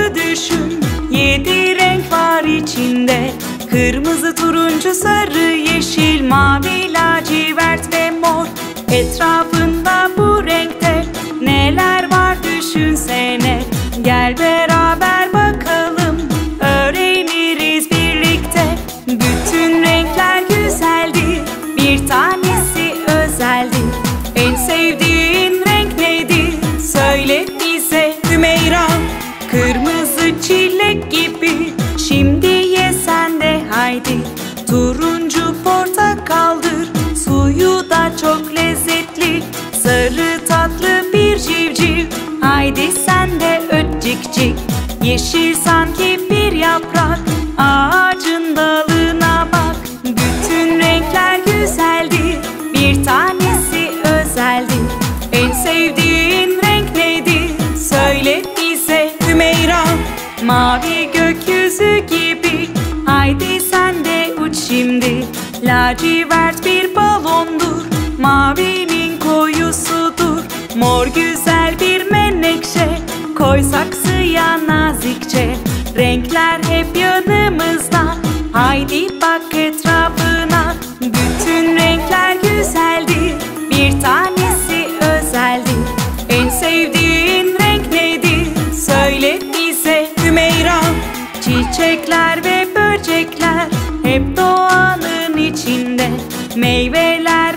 doğayı düşün. 7 renk var içinde. Kırmızı, turuncu, sarı, yeşil, mavi, lacivert ve mor. Etrafında bu renkte neler var düşünsene. Gel beraber bakalım, öğreniriz birlikte. Bütün renkler güzeldir, bir tanesi özeldir. En sevdiğin renk nedir? Söyle bize Hümeyra. Kırmızı çilek gibi, şimdi ye sen de haydi. Turuncu portakaldır, suyu da çok lezzetli. Sarı tatlı bir civciv, haydi sen de öt cik cik. Yeşil sanki bir yaprak, ağacın dalına bak. Bütün renkler güzeldir, bir tanesi özeldir. En sevdiğin renk nedir? Söyle bize Hümeyra. Mavi gökyüzü gibi, haydi sen de uç şimdi. Lacivert bir balondur, mavinin koyusudur. Mor güzel bir menekşe, koy saksıya nazikçe. Renkler hep yanımızda, haydi bak etrafına. Bütün renkler güzeldir, bir tanesi özeldir. En sevdiğin renk nedir? Söyle bize Hümeyra. Çiçekler ve böcekler hep doğanın içinde. Meyveler